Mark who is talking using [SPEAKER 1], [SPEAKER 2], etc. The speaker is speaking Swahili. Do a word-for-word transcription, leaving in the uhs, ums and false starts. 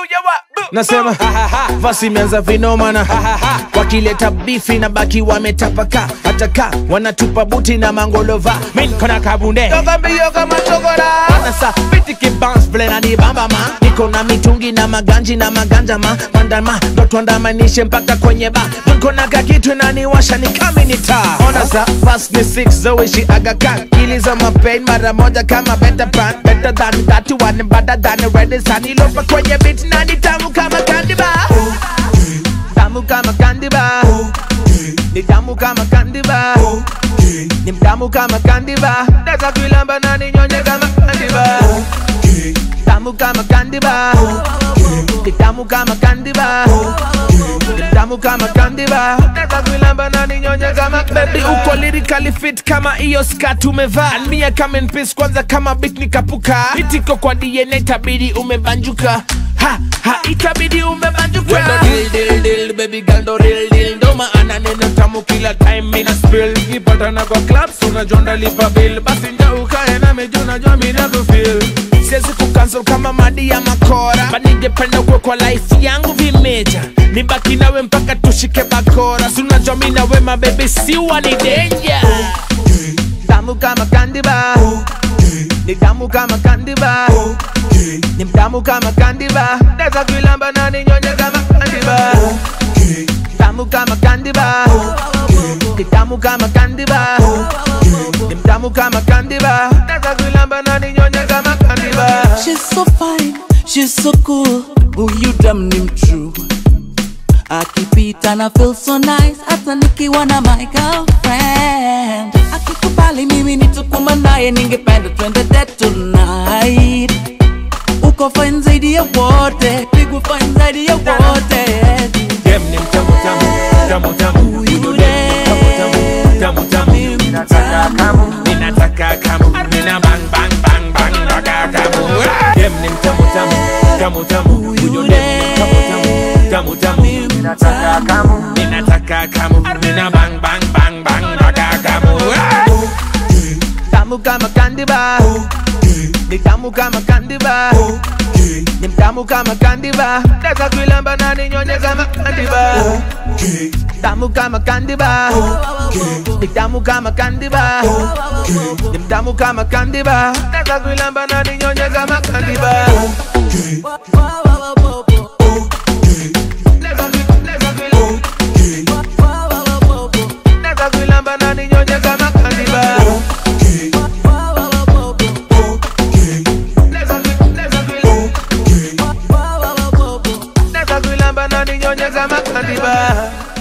[SPEAKER 1] Nasema vasi mianza vinomana, wakileta bifi na baki wametapaka, ataka wanatupa buti na mangolova. Min kona kabunde yoga mbiyo kama chokora, anasa biti kibounce blena ni bamba ma. Niko na mitungi na maganji na maganja ma, pandama ndo tuandamanishe mpaka kwenye ba. Niko na kakitu na niwasha ni kaminita. Onasa fast ni six zoe shi aga kan, kiliza mapain mara moja kama better pan. Better than that one, better than red sun. Ilopa kwenye beat na ni tamu kama candy bar. Tamu kama candy bar. Ni tamu kama candy bar. Ni tamu kama candy bar. Dasa kuilamba na ni nyonye kama candy bar. Tamu kama candy bar. Ni tamu kama candy bar. Ni tamu kama candy bar. Dasa kuilamba na ni nyonye kama candy bar. Baby uko lyrically fit kama iyo skirt umevaa. And me I come in peace kwanza kama beat nikapuka. Itiko kwa D N A itabidi umebanjuka. Ha, ha, itabidi umebanjuka. When no deal, deal, deal, baby girl do real deal. Do maana neno tamu kila time mina spill. Ipatana kwa clubs, unajonda lipa bill. Basi nja ukae na mejuna jua mina kufeel. Siezi kucancel kama madi ya makora, but ningependa kwe kwa life yangu vimeja. Nibaki nawe mpaka tushike bakora. Sunajua mina we my baby siwa ni danger. Tamu kama candy bar. Ni tamu kama candy bar. Ni mtamu kama candy bar. Dasa kuilamba na ni nyonye kama candy bar. Tamu kama candy bar. Ni tamu kama candy bar. Ni mtamu kama candy bar. Dasa kuilamba na ni nyonye kama candy bar.
[SPEAKER 2] She's so fine, she's so cool. Huyu damn ni mtrue. Akipita na feel so nice, hata nikiwa na my girlfriend. Akikubali mimi nitukuma naye, ningependa twende date tonight. Uko fine zaidi ya wote, pigu fine zaidi ya wote.
[SPEAKER 1] Dem ni mtamu tamu, tamu tamu.
[SPEAKER 2] Huyu dem
[SPEAKER 1] tamu tamu. Ninataka kamu, ninataka kamu. Nina bang bang bang bang baka kamu. Dem ni mtamu tamu, tamu tamu. Huyu dem tamu tamu, tamu tamu. Ninataka kamu, ninataka kamu. Nina bang bang bang bang baka kamu. Tamu kama candy bar. Ni tamu kama candy bar. Ni tamu kama candy bar. Dasa kuilamba na ni nyonye kama candy bar. Tamu kama candy bar. Ni tamu kama candy bar. Ni tamu kama candy bar. Dasa kuilamba na ni nyonye kama candy bar. Dasa kuilamba na ni nyonye kama candy bar. Dasa kuilamba na ni nyonye kama candy bar.